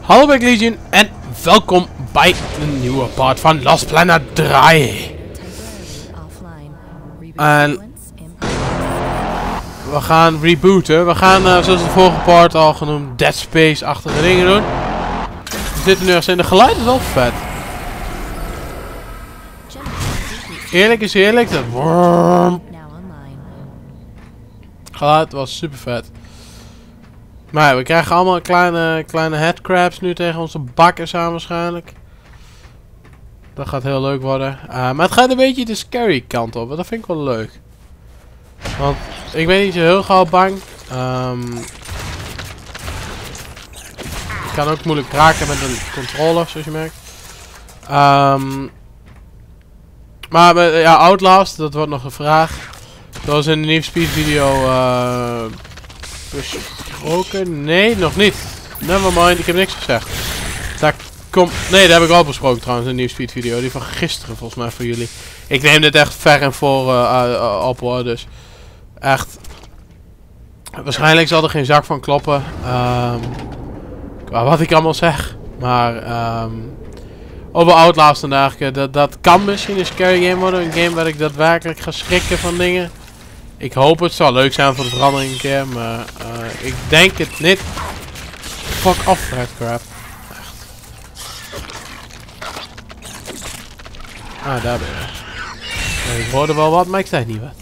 Hallo Back Legion en welkom bij een nieuwe part van Lost Planet 3. En we gaan rebooten. We gaan, zoals de vorige part al genoemd, Dead Space-achtige dingen doen. We zitten nu ergens in. De geluid is wel vet. Eerlijk is eerlijk, dat geluid was super vet. Maar ja, we krijgen allemaal kleine headcrabs nu tegen onze bakkers aan waarschijnlijk. Dat gaat heel leuk worden. Maar het gaat een beetje de scary kant op. Dat vind ik wel leuk. Want ik ben niet zo heel gauw bang. Ik kan ook moeilijk raken met een controller, zoals je merkt. Maar ja, Outlast, dat wordt nog een vraag. Zoals in de Need for Speed video besproken. Nee, nog niet. Nevermind, ik heb niks gezegd. Daar komt... Nee, dat heb ik al besproken trouwens in de Need for Speed video. Die van gisteren volgens mij voor jullie. Ik neem dit echt ver en voor op hoor, dus echt. Waarschijnlijk zal er geen zak van kloppen. Wat ik allemaal zeg. Maar over Outlast en dergelijke. Dat kan misschien een scary game worden. Een game waar ik daadwerkelijk ga schrikken van dingen. Ik hoop het. Zal leuk zijn voor de verandering een keer. Maar ik denk het niet. Fuck off, headcrab. Echt. Ah, daar ben je. Ik hoorde wel wat, maar ik zei niet wat.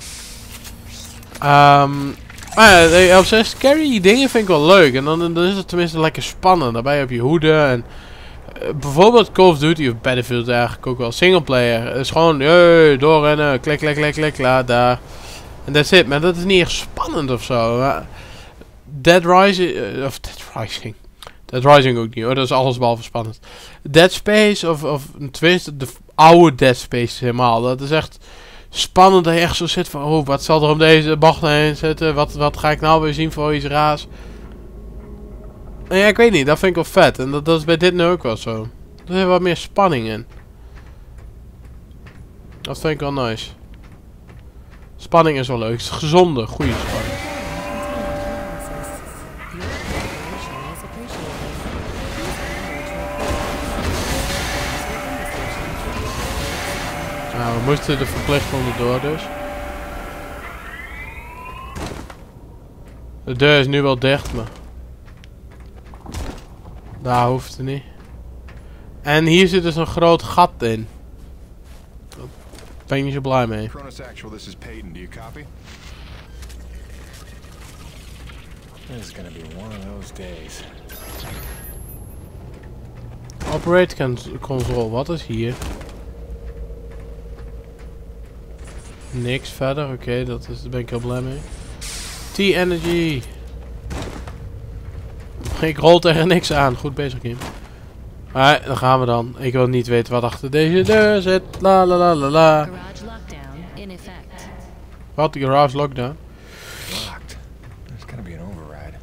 Maar ja, op zich scary dingen vind ik wel leuk. En dan is het tenminste lekker spannend. Daarbij heb je hoeden en... bijvoorbeeld Call of Duty of Battlefield eigenlijk ook wel singleplayer. Het is gewoon doorrennen, klik, klik, klik, klik, klaar, daar. En that's it, maar dat is niet echt spannend of zo. Dead Rising, Dead Rising ook niet hoor, dat is alles behalve spannend. Dead Space of tenminste de oude Dead Space helemaal, dat is echt spannend dat je echt zo zit van, oh wat zal er om deze bocht heen zitten, wat ga ik nou weer zien voor iets raars. En ja, ik weet niet, dat vind ik wel vet. En dat is bij dit nu ook wel zo. Er zit wat meer spanning in. Dat vind ik wel nice. Spanning is wel leuk. Het is gezonde, goede spanning. Nou, we moesten er verplicht onderdoor dus. De deur is nu wel dicht, maar... daar hoeft het niet. En hier zit dus een groot gat in. Daar ben ik niet zo blij mee. Cronus Actual, this is Peyton. Do you copy? This is gonna be one of those days. Operate console, wat is hier? Niks verder, oké, daar ben ik heel blij mee. T-Energy. Ik rol tegen niks aan, goed bezig game. Maar dan gaan we dan. Ik wil niet weten wat achter deze deur zit. La la la la la. Wat, de garage lockdown? Locked. There's gonna be an override.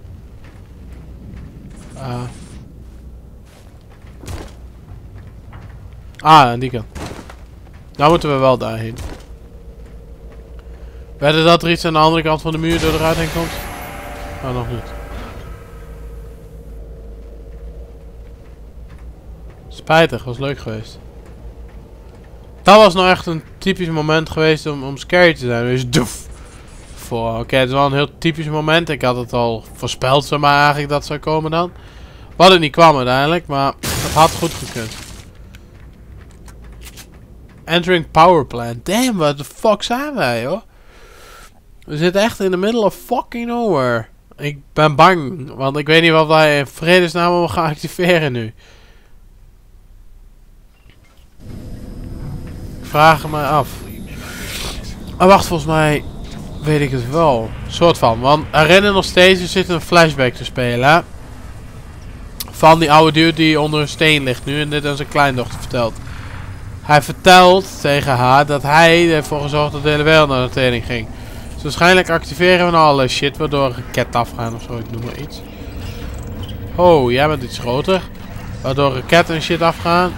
Aan die kant. Nou moeten we wel daarheen. Wedden dat er iets aan de andere kant van de muur door eruit heen komt? Nou, nog niet. Spijtig, was leuk geweest. Dat was nou echt een typisch moment geweest om scary te zijn. Dus doef. Oké, het is wel een heel typisch moment. Ik had het al voorspeld, zeg maar, eigenlijk dat zou komen dan. Wat het niet kwam uiteindelijk, maar het had goed gekund. Entering power plant. Damn, what the fuck zijn wij, hoor? We zitten echt in the middle of fucking nowhere. Ik ben bang, want ik weet niet wat wij in vredesnaam gaan activeren nu. Vragen mij af. Maar wacht, volgens mij weet ik het wel. Soort van. Want herinner nog steeds, er zit een flashback te spelen. Hè? Van die oude dude die onder een steen ligt nu. En dit aan zijn kleindochter vertelt. Hij vertelt tegen haar dat hij ervoor gezorgd dat de hele wereld naar de tering ging. Dus waarschijnlijk activeren we nou alle shit waardoor een raket afgaan of zo. Ik noem maar iets. Oh, jij bent iets groter. Waardoor raketten en shit afgaan.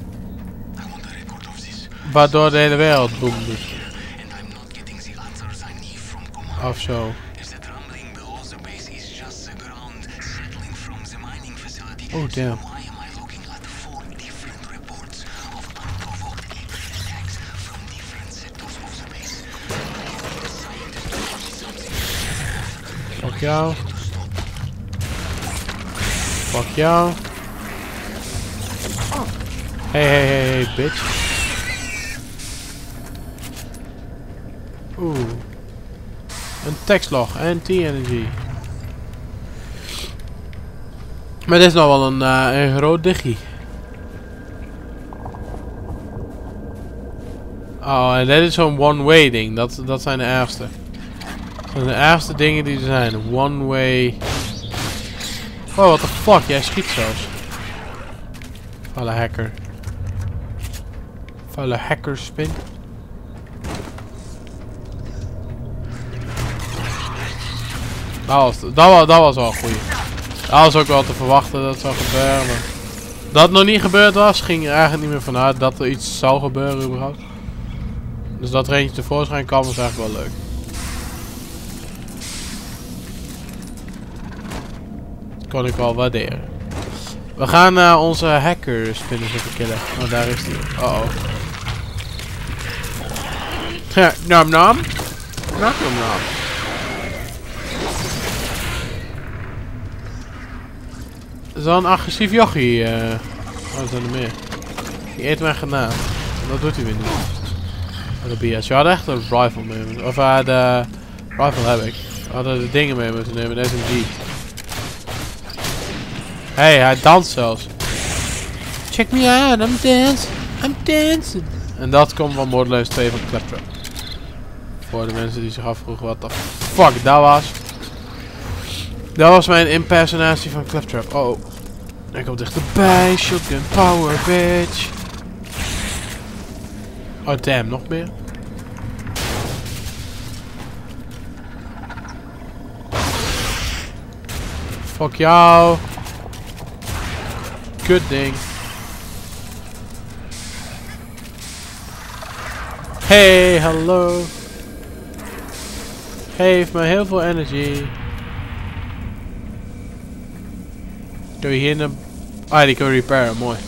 Waardoor de hele wereld boom doet. Of zo. Oh damn. Fuck jou. Fuck jou. Hey, bitch. Oeh. Een tekstlog. Anti-energy. Maar dit is nou wel een groot digi. Oh, en dit is zo'n one-way ding. Dat zijn de ergste. Dat zijn de ergste dingen die er zijn. One-way. Oh, what the fuck? Jij schiet zelfs. Vuile hacker. Vuile hackerspin. Dat was wel goed. Dat was ook wel te verwachten dat het zou gebeuren. Maar dat het nog niet gebeurd was, ging er eigenlijk niet meer vanuit dat er iets zou gebeuren überhaupt. Dus dat er eentje tevoorschijn kwam was eigenlijk wel leuk. Dat kon ik wel waarderen. We gaan onze hackerspinners even killen. Oh, daar is die. Oh. Nam nam. Nam nam. Dat is wel een agressief jochie. Oh, er zijn er meer. Die eet mijn granaat. Dat doet hij weer niet. Oh, de BS. Je had echt een rifle mee moeten. Of de rifle heb ik. We hadden de dingen mee moeten nemen. De SMG. Hey, hij danst zelfs. Check me out, I'm dancing. I'm dancing. En dat komt van Borderlands 2 van Claptrap. Voor de mensen die zich afvroegen wat de fuck dat was. Dat was mijn impersonatie van Claptrap. Oh. Hij komt dichterbij. Shotgun power, bitch. Oh damn, nog meer. Fuck jou. Kut ding. Hey, hallo. Geef me heel veel energy. Kun je hier naar... Ah, die kun je repairen, mooi.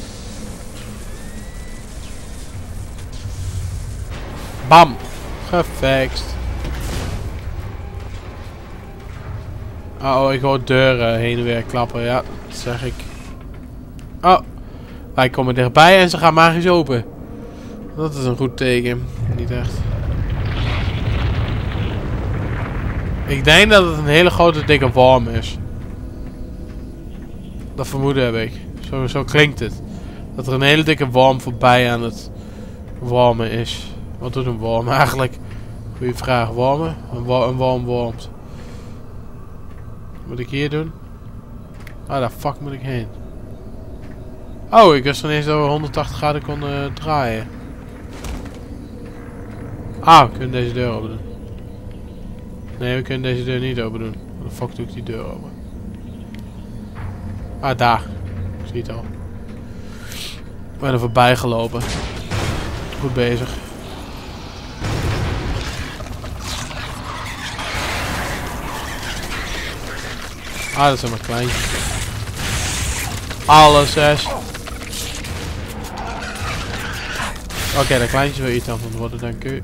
Bam! Gefixt. Oh, ik hoor deuren heen en weer klappen, ja, dat zeg ik. Oh, wij komen dichtbij en ze gaan magisch open. Dat is een goed teken. Niet echt. Ik denk dat het een hele grote dikke worm is. Dat vermoeden heb ik. Zo klinkt het. Dat er een hele dikke worm voorbij aan het wormen is. Wat doet een worm eigenlijk? Goeie vraag. Wormen? Een worm wormt. Wat moet ik hier doen? Ah, daar fuck moet ik heen. Oh, ik wist ineens dat we 180 graden konden draaien. Ah, we kunnen deze deur open doen. Nee, we kunnen deze deur niet open doen. Hoe de fuck doe ik die deur open? Ah, daar. Ik zie het al. Ik ben er voorbij gelopen. Goed bezig. Ah, dat zijn maar kleintjes. Alle 6. Oké, dat kleintje wil iets aan van worden, dank u.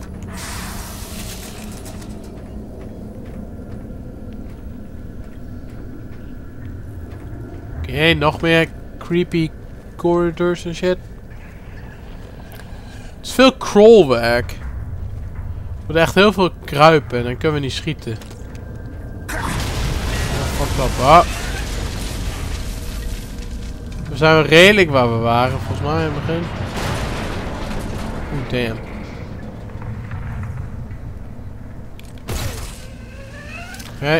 Oké, nog meer creepy corridors en shit. Het is veel crawlwerk. We moeten echt heel veel kruipen en dan kunnen we niet schieten. Fuck up. Ah. We zijn redelijk waar we waren, volgens mij in het begin. Oeh, damn. Oké.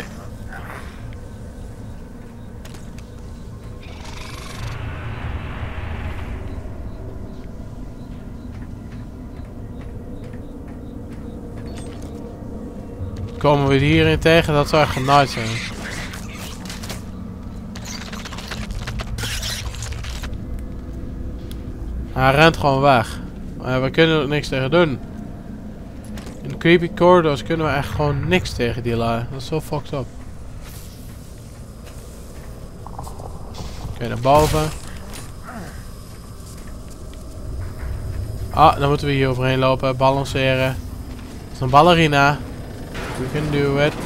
Komen we hierin tegen? Dat zou echt genaaid zijn. Hij rent gewoon weg. Maar we kunnen er niks tegen doen. In de creepy corridors kunnen we echt gewoon niks tegen die lui. Dat is zo fucked up. Oké, naar boven. Ah, dan moeten we hier overheen lopen. Balanceren. Het is een ballerina. We can do it.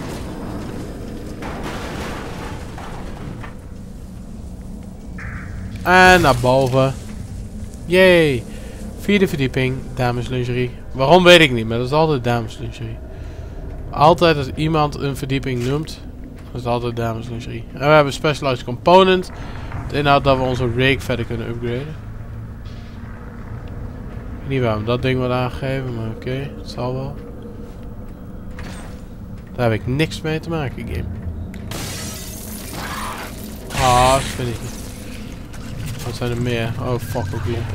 En naar boven. Yay. 4e verdieping. Dameslingerie. Waarom weet ik niet, maar dat is altijd dameslingerie. Altijd als iemand een verdieping noemt, dat is altijd dameslingerie. En we hebben Specialized Component. Het inhoudt dat we onze rig verder kunnen upgraden. Ik weet niet waarom dat ding wordt aangegeven, maar oké, het zal wel. Daar heb ik niks mee te maken, game. Ah, dat vind ik niet. Wat zijn er meer? Oh, fuck, ook lompen.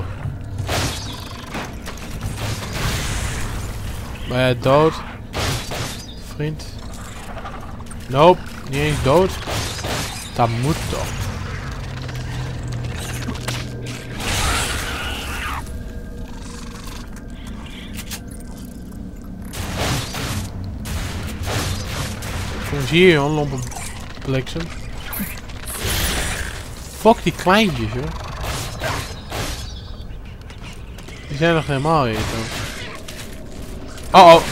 Ben jij dood? Vriend? Nope, niet eens dood. Dat moet toch. Zie je joh, lompe bliksem. Fuck die kleintjes joh. Die zijn nog helemaal hier toch. Oh oh.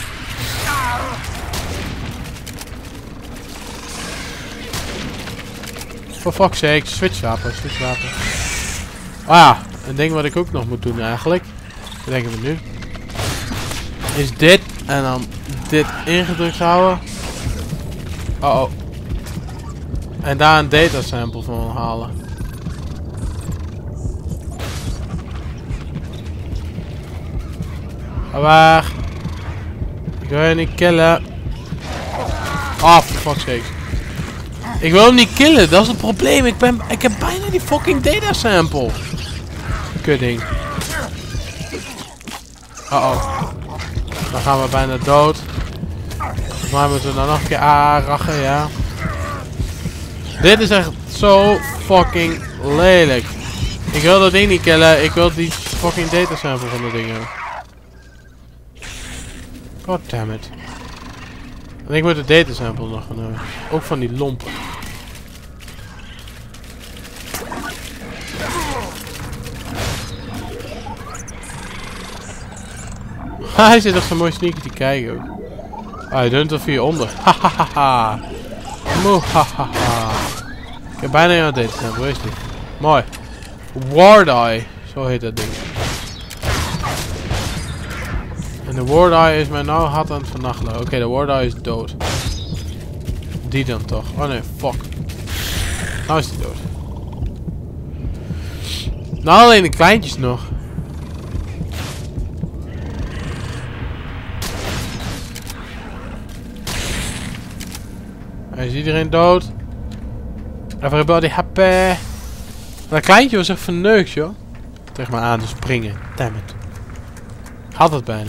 For fuck's sake, switchwapen, switchwapen. Ah ja, een ding wat ik ook nog moet doen eigenlijk. Bedenken we nu. Is dit en dan dit ingedrukt houden. Oh oh. En daar een data sample van halen. Ga weg. Ik wil je niet killen. Ah, for fuck's sake. Ik wil hem niet killen, dat is het probleem. Ik heb bijna die fucking data sample. Kudding. Oh oh. Dan gaan we bijna dood. Maar moeten we dan nog een keer rachen, ja. Dit is echt zo fucking lelijk. Ik wil dat ding niet killen, ik wil die fucking data sample van dat ding hebben. God damn it. En ik moet de data sample nog gaan hebben. Ook van die lompen. Hij zit nog zo mooi sneaky te kijken ook. Ah, hij doet of hieronder. Hahaha. Moehahaha. Ik heb bijna jouw data sample, wees niet. Mooi. Ward Eye. Zo heet dat ding. En de Ward Eye is mij nou hard aan het vernachelen. Oké, de Ward Eye is dood. Die dan toch. Oh nee, fuck. Nou is die dood. Nou alleen de kleintjes nog. Is iedereen dood? Everybody happy. Dat kleintje was echt verneukt, joh. Tegen me aan te springen. Damn it. Had het bijna.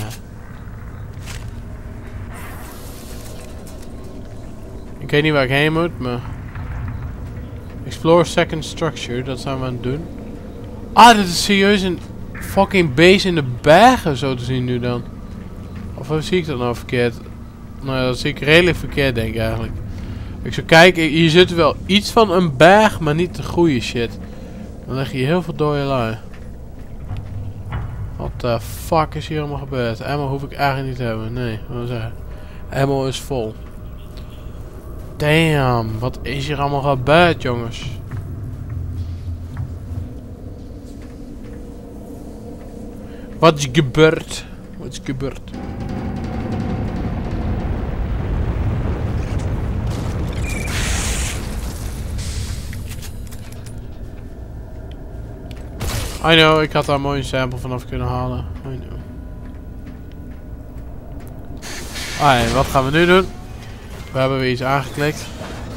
Ik weet niet waar ik heen moet, maar... Explore second structure, dat zijn we aan het doen. Ah, dit is serieus een fucking base in de bergen, zo te zien nu dan. Of hoe zie ik dat nou verkeerd? Nou ja, dat zie ik redelijk verkeerd, denk ik eigenlijk. Ik zou kijken, hier zit wel iets van een berg, maar niet de goede shit. Dan leg je heel veel dode lui. Wat de fuck is hier allemaal gebeurd? Ammo hoef ik eigenlijk niet te hebben. Nee, wat wil ik zeggen? Ammo is vol. Damn, wat is hier allemaal gebeurd, jongens? Wat is gebeurd? Wat is gebeurd? I know, ik had daar mooi een sample vanaf kunnen halen. I know. Alright, wat gaan we nu doen? We hebben weer iets aangeklikt.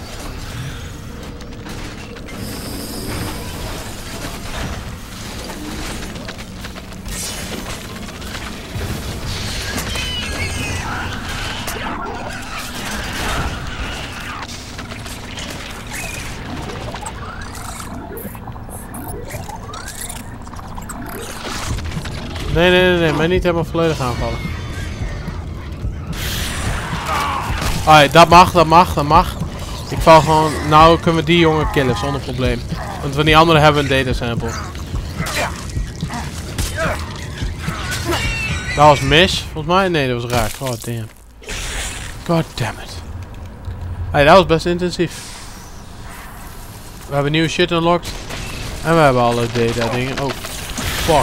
Nee, maar niet helemaal volledig aanvallen. Alright, dat mag. Ik val gewoon... Nou kunnen we die jongen killen zonder probleem. Want van die andere hebben we een data sample. Dat was mis, volgens mij. Nee, dat was raak. God damn. God damn it. Hey, dat was best intensief. We hebben nieuwe shit unlocked. En we hebben alle data dingen. Oh, fuck.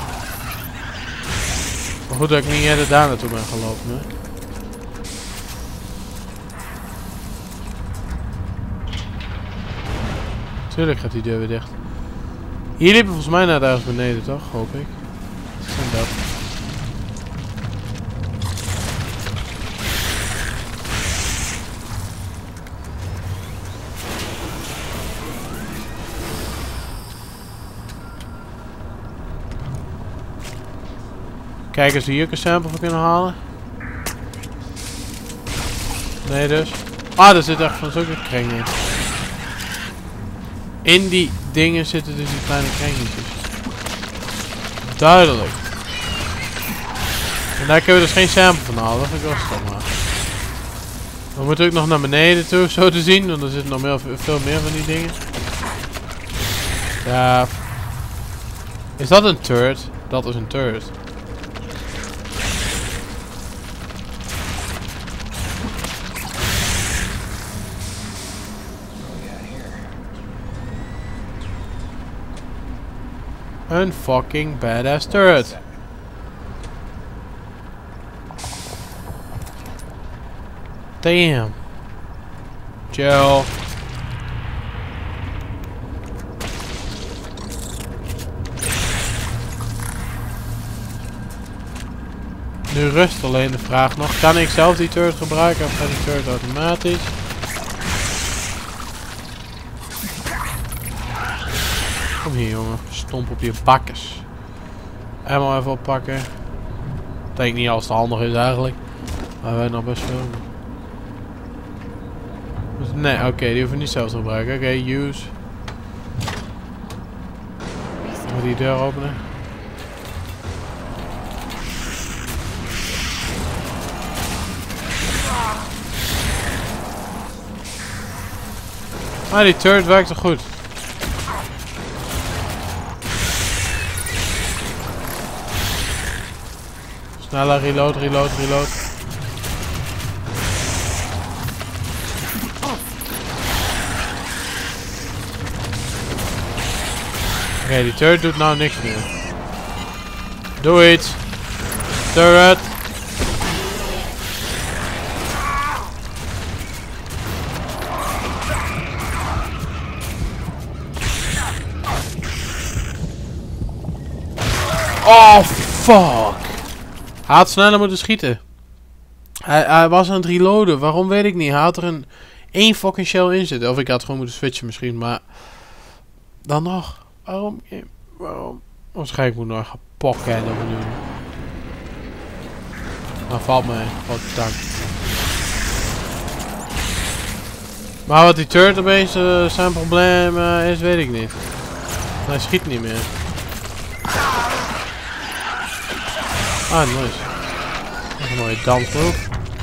Maar goed dat ik niet eerder daar naartoe ben gelopen, hè. Tuurlijk gaat die deur weer dicht. Hier liepen volgens mij naar ergens beneden, toch? Hoop ik. En dat. Kijken of we hier een sample van kunnen halen. Nee dus. Ah, er zit echt van zulke kring in. In die dingen zitten dus die kleine kringetjes. Duidelijk. En daar kunnen we dus geen sample van halen. Dat vind ik wel stom maar. We moeten ook nog naar beneden toe, zo te zien. Want er zitten nog veel meer van die dingen. Ja. Is dat een turret? Dat is een turret. Een fucking badass turret. Damn. Chill. Nu rust alleen de vraag nog. Kan ik zelf die turret gebruiken of gaat die turret automatisch? Kom hier jongen, stomp op je bakkes. Ammo even oppakken. Ik denk niet als het handig is eigenlijk. Maar wij nog best veel. Dus nee, oké, die hoeven we niet zelf te gebruiken. Oké, use. Moet die deur openen. Ah, die turret werkt toch goed. Sneller, reload, reload, reload. Oké, die turret doet nou niks meer. Doe iets. Turret. Oh, fuck. Hij had sneller moeten schieten. Hij was aan het reloaden. Waarom weet ik niet. Hij had er één fucking shell in zitten. Of ik had gewoon moeten switchen misschien. Maar dan nog. Waarom? Waarom? Waarschijnlijk moet ik nog gaan pokken en dan doen. Nou, valt me. Goddank. Maar wat die turret opeens zijn probleem is, weet ik niet. Hij schiet niet meer. Ah, nice. Dat is een mooie dansmove.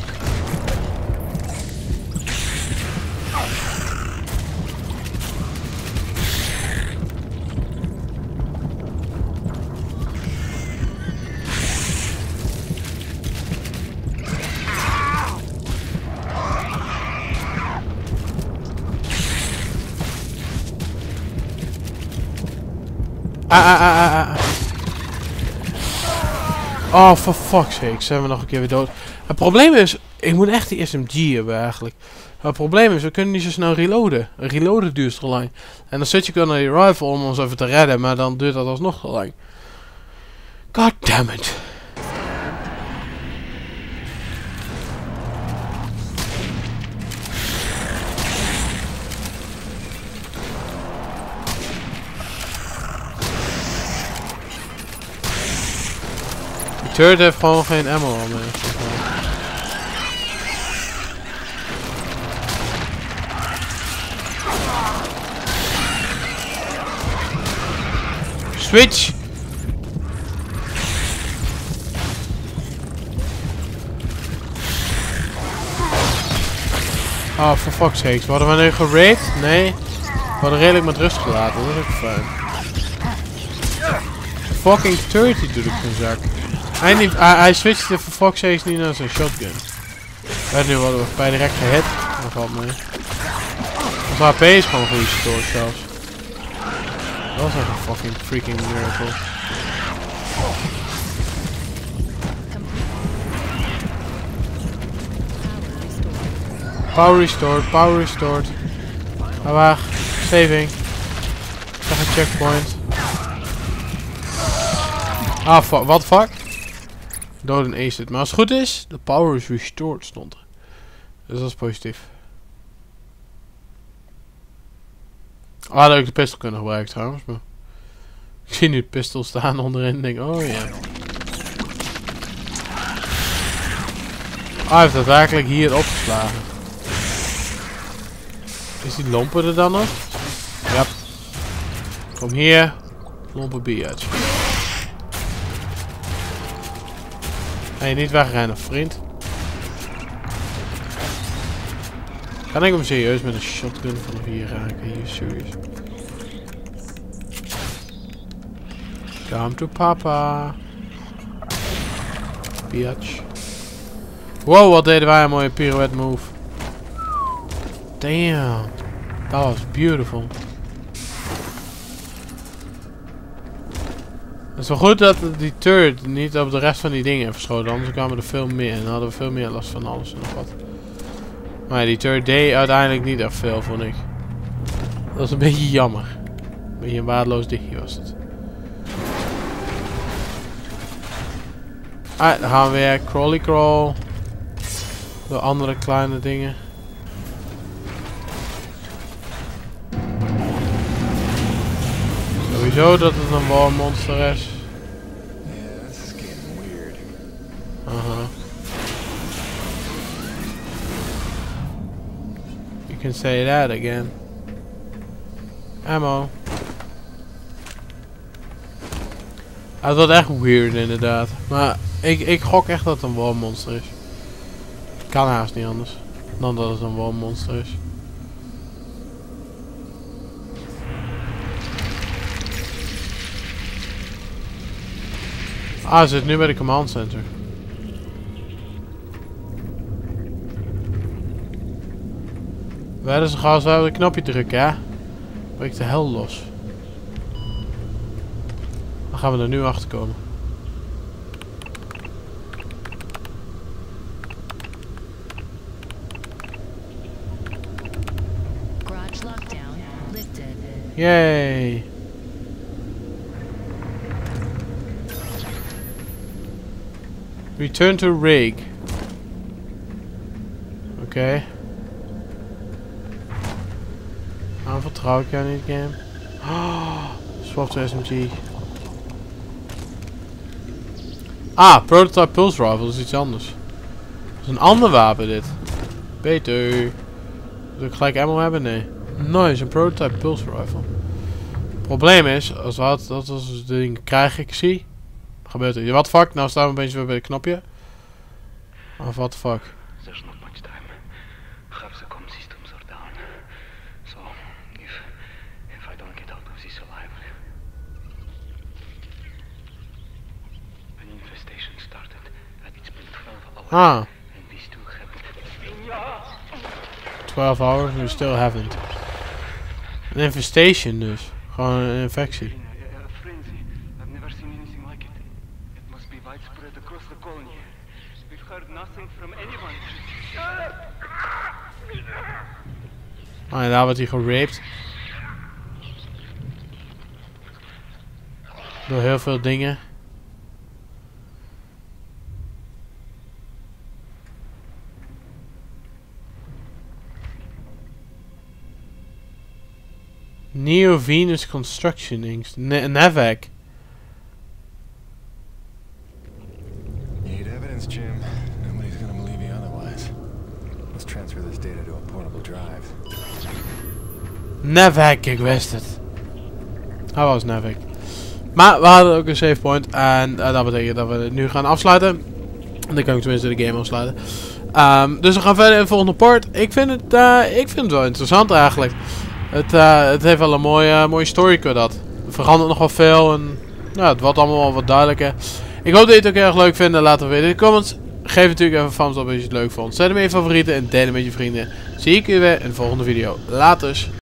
Oh, for fuck's sake, zijn we nog een keer weer dood. Het probleem is, ik moet echt die SMG hebben eigenlijk. Het probleem is, we kunnen niet zo snel reloaden. Reloaden duurt te lang. En dan zit je gewoon naar die rifle om ons even te redden, maar dan duurt dat alsnog te lang. God damn it. De turret heeft gewoon geen ammo al meer. Switch! Oh, for fuck's sake. Worden we nu geraped? Nee. We worden redelijk met rust gelaten. Dat is ook fijn. Fucking 30 doe ik zijn zak. Hij switchte for fuck's sake niet naar zijn shotgun. Weet nu worden we bij direct gehit. Dat valt mee. Onze HP is gewoon gerestored zelfs. Dat was echt een fucking freaking miracle. Power restored, power restored. Ga weg. Saving. Zeg een checkpoint. Ah, fuck. What fuck? Dood en aced. Maar als het goed is, de power is restored stond er. Dus dat is positief. Ah, dat ik de pistol kunnen gebruiken trouwens. Maar ik zie nu de pistol staan onderin en denk, oh ja. Ah, hij heeft daadwerkelijk hier opgeslagen. Is die lompen er dan nog? Ja. Kom hier. Lompen biatch. Hey, niet wegrennen, vriend. Kan ik hem serieus met een shotgun vanaf hier raken? Hier, serieus. Come to papa. Biatch. Wow, wat deden wij een mooie pirouette move. Damn. Dat was beautiful. Het is wel goed dat die turret niet op de rest van die dingen heeft geschoten. Anders kwamen er veel meer. En dan hadden we veel meer last van alles en nog wat. Maar die turret deed uiteindelijk niet echt veel, vond ik. Dat was een beetje jammer. Een beetje een waardeloos dingetje was het. Ah, dan gaan we weer crawly crawl. Door andere kleine dingen. Sowieso dat het een war monster is. Yeah, this is getting weird. You can say that again. Ammo. Het wordt echt weird inderdaad. Maar ik gok echt dat het een war monster is. Kan haast niet anders dan dat het een war monster is. Ah, hij zit nu bij de command center. Waar is de gas? Waar we een knopje drukken, ja? Breekt de hel los. Dan gaan we er nu achter komen. Garage lockdown lifted. Yay! Return to rig. Oké. Waarom vertrouw ik jou niet, game? Oh, swap to SMG. Ah, prototype pulse rifle, dat is iets anders. Dat is een ander wapen dit. Beter. Moet ik gelijk ammo hebben? Nee. Nice, een prototype pulse rifle. Het probleem is, als we dat als ding krijg ik zie. Gebeurt er. Wat fuck? Nou staan we opeens weer bij het knopje. Of what the fuck? There's not much time. Half the comm systems are down. So, if I don't get out of this alive, an infestation started, and it's been 12 hours. Ah. And we still haven't. 12 hours, we still haven't. Een infestation dus. Gewoon een infectie. A frenzy. I've never seen anything like it. It must be widespread across the colony. We've heard nothing from anyone. Ah, en daar wordt hij geraped. Door heel veel dingen. Neo Venus Construction Inc. NAVAC. Need evidence, Jim. Nobody's gonna believe you otherwise. Let's transfer this data to a portable drive. NAVAC, ik wist het. Hij was NAVAC. Maar we hadden ook een save point. En dat betekent dat we het nu gaan afsluiten. Dan kan ik tenminste de game afsluiten. Dus we gaan verder in de volgende part. Ik vind het wel interessant eigenlijk. Het heeft wel een mooie story dat. Er verandert nog wel veel en het wordt allemaal wel wat duidelijker. Ik hoop dat je het ook erg leuk vindt. Laat het weten in de comments. Geef natuurlijk even een thumbs up als je het leuk vond. Zet hem in je favorieten en deel hem met je vrienden. Zie ik je weer in de volgende video. Laters.